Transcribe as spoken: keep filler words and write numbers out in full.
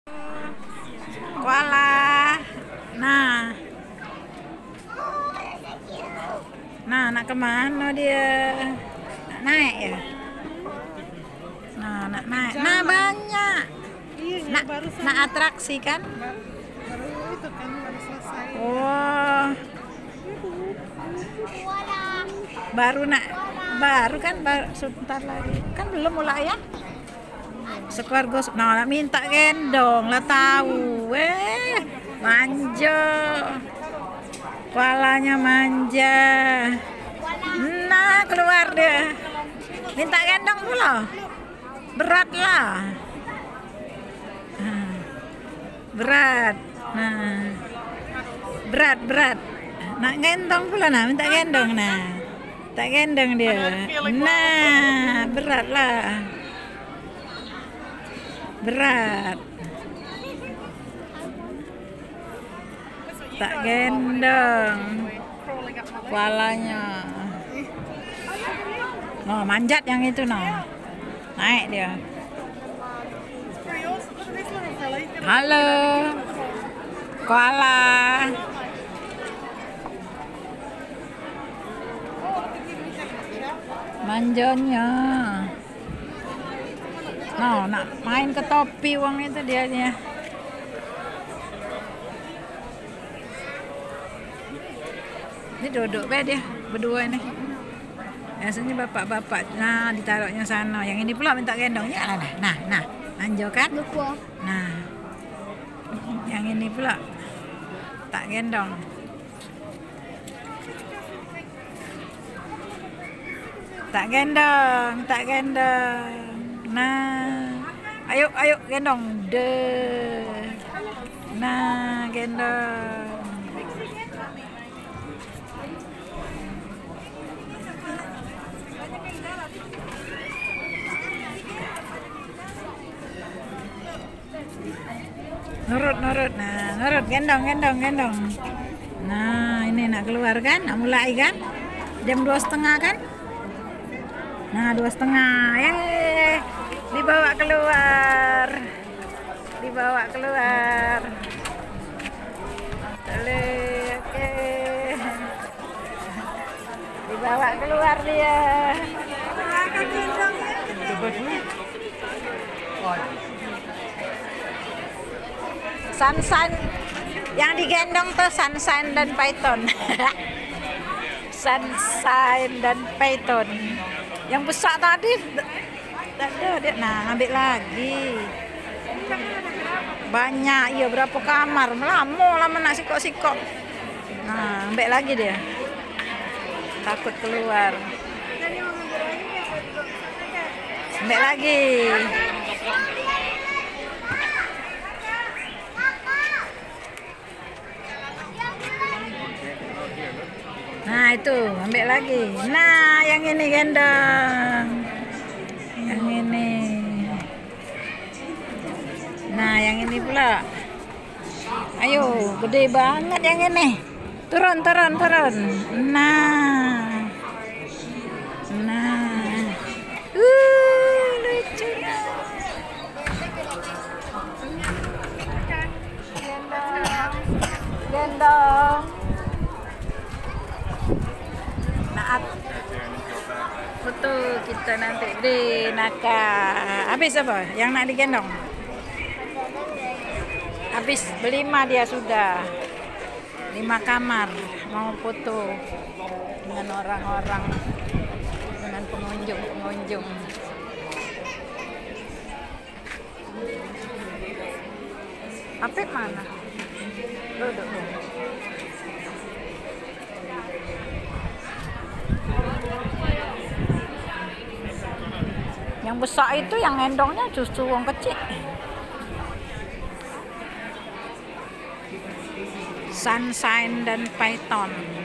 Koala. Nah. Nah, nak kemana dia? Nak naik ya? Nah, nak naik. Nah, banyak. Nak, nak atraksi kan? Baru itu kan baru selesai. Oh. Baru nak baru kan baru sebentar lagi. Kan belum mulai ya? Sekeluarga nah nak minta gendong lah tahu. Eh, manja. Koalanya manja. Nah, keluar dia. Minta gendong pula. Berat lah. Berat. Nah. Berat, berat. Nak gendong pula nah, minta gendong nah. Tak gendong dia. Nah, berat lah. Berat. Tak gendong. Koalanya. No, manjat yang itu no. Naik dia. Halo. Koala. Manjanya. No, nak main ke topi uang itu dia nya. Ini duduk be dia berdua ini. Biasanya bapak-bapak nah ditaruhnya sana. Yang ini pula minta gendongnya lah nah. Nah, nah, manjo kan? Nah. Yang ini pula tak gendong. Tak gendong, tak gendong. Nah, ayo, ayo gendong. Deh. Nah, gendong. Nurut, nurut. Nah, nurut. Gendong, gendong, gendong. Nah, ini nak keluar kan? Nak mulai kan? Jam dua setengah kan? Nah, dua setengah, yeay, dibawa keluar, dibawa keluar, oke, dibawa keluar dia. Sunshine, yang digendong tuh Sunshine dan Python. Sunshine dan Python. Yang besar tadi ada dia. Nah, ambil lagi. Banyak, iya berapa kamar. Lama lama nak sikok-sikok. Nah, ambil lagi dia. Takut keluar. Ambil lagi. Nah, itu ambil lagi. Nah, yang ini gendong. Yang ini. Nah, yang ini pula. Ayo, gede banget yang ini. Turun, turun, turun. Nah. Nah. Uh, lucu. Gendong. Gendong. Foto kita nanti di Naka. Habis apa? Yang nak digendong? Habis berlima dia sudah. Lima kamar. Mau foto dengan orang-orang, dengan pengunjung-pengunjung. Apip mana? Duduk. Yang besar itu yang gendongnya justru wong kecil. Sunshine dan Python.